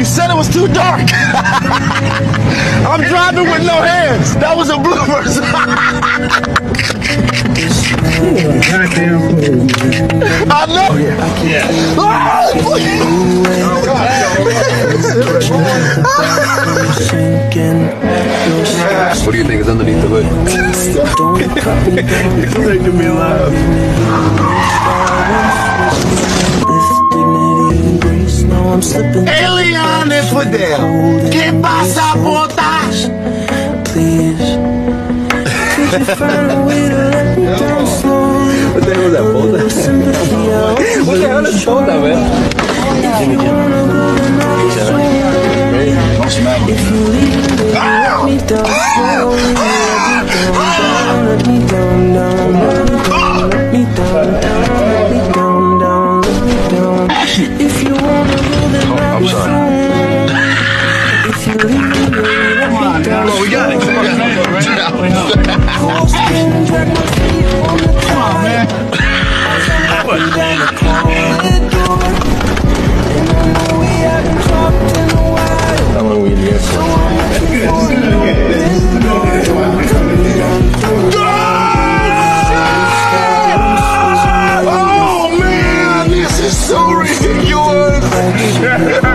You said it was too dark. I'm driving with no hands. That was a bloopers. I know. Yeah. What do you think is underneath the hood? It's making me laugh. Eliane Fidel, ¿qué pasa, botas? Please, could you find a way to let me down slowly? What the hell is that bota? What the hell is bota, man? Jimmy Jim. Don't smack me. If you leave me, let me down slowly. Let me down, let me down, let me down, let me down. If you wanna go, then I'm sorry. if you leave me, let me down. We got it. Come on, man. How long were you in the airport? Oh man, this is so ridiculous.